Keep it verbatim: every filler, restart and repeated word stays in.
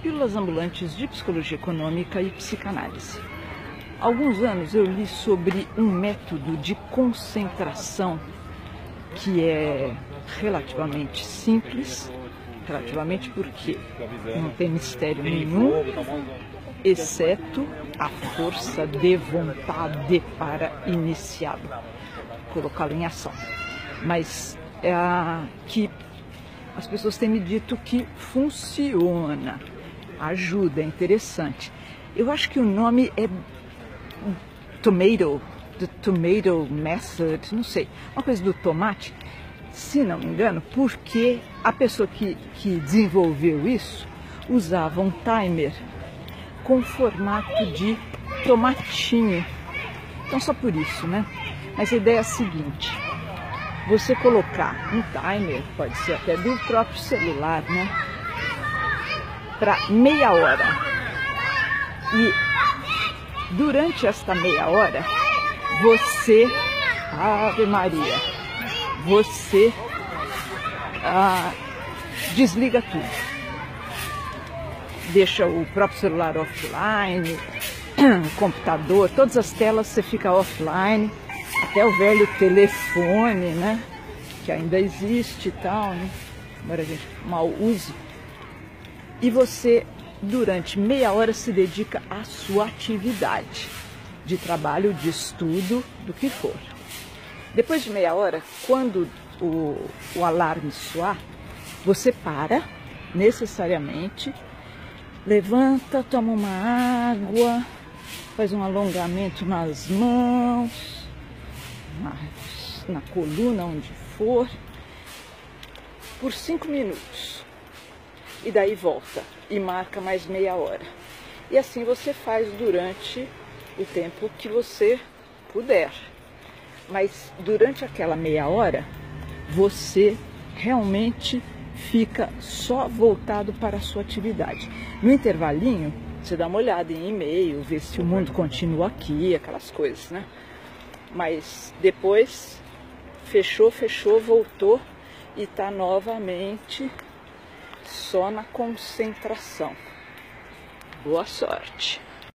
Pílulas ambulantes de psicologia econômica e psicanálise. Há alguns anos eu li sobre um método de concentração que é relativamente simples, relativamente porque não tem mistério nenhum, exceto a força de vontade para iniciá-lo, colocá-lo em ação. Mas é a, que as pessoas têm me dito que funciona, ajuda, é interessante. Eu acho que o nome é Tomato, The Tomato Method, não sei, uma coisa do tomate, se não me engano, porque a pessoa que, que desenvolveu isso usava um timer com formato de tomatinho. Então só por isso, né? Mas a ideia é a seguinte: você colocar um timer, pode ser até do próprio celular, né? Para meia hora. E durante esta meia hora, você, Ave Maria, você ah, desliga tudo. Deixa o próprio celular offline, o computador, todas as telas você fica offline, até o velho telefone, né? Que ainda existe e tal, né? Embora a gente mal use. E você, durante meia hora, se dedica à sua atividade de trabalho, de estudo, do que for. Depois de meia hora, quando o, o alarme soar, você para, necessariamente, levanta, toma uma água, faz um alongamento nas mãos, na, na coluna, onde for, por cinco minutos. E daí volta e marca mais meia hora. E assim você faz durante o tempo que você puder. Mas durante aquela meia hora, você realmente fica só voltado para a sua atividade. No intervalinho, você dá uma olhada em e-mail, vê se o mundo continua aqui, aquelas coisas, né? Mas depois, fechou, fechou, voltou e está novamente só na concentração. Boa sorte!